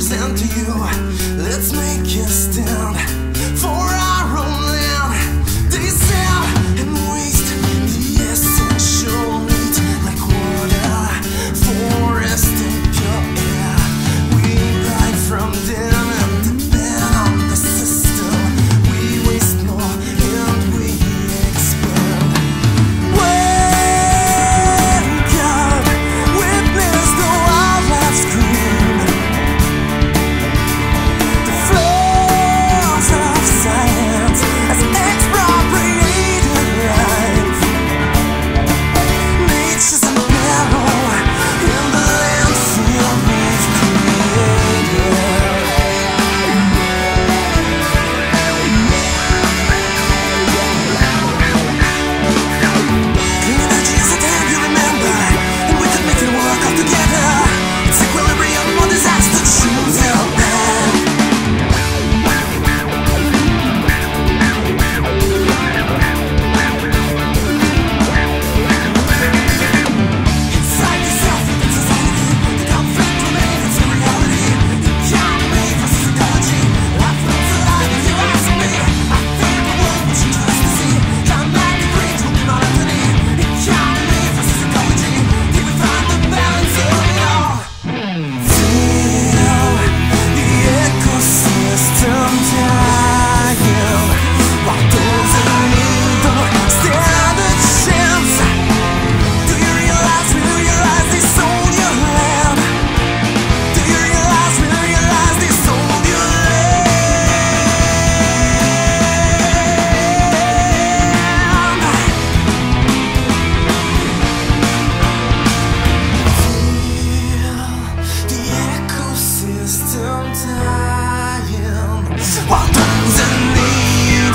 sent to you. Let's make a stand for our own land. Dissolve and waste the essential meat like water, forest and pure air. We buy from them and depend on the system. We waste more and we expand. Wake up, witness the wildlife scream. The flaws of science has expropriated life. Nature's in peril in the landfill we've created. Clean energy is a time you remember, and we could make it work all together. It's equilibrium or disaster, choose your path. Inside yourself, in society, the conflict remains a reality. Economy versus ecology, life looks alive if you ask me. I think the world was just to see. Come back to green, to monotony. Economy versus ecology, can we find the balance of it all? Feel the ecosystem dying, while those in need don't stand a chance. Do you realize they sold your land? Do you realize they sold your land? Feel the ecosystem dying, while those in need.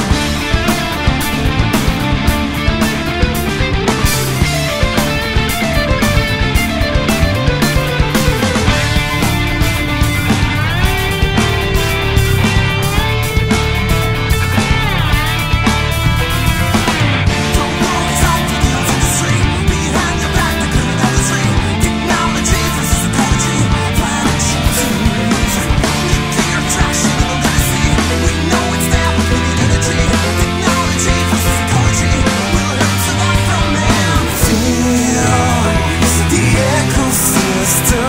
Don't always talk to the industry. Behind your back, the good industry. Technology versus ecology. Planet change. Nuclear traction in the legacy. We know it's there, but we need energy. Technology versus ecology. Will Earth survive from man? Feel the ecosystem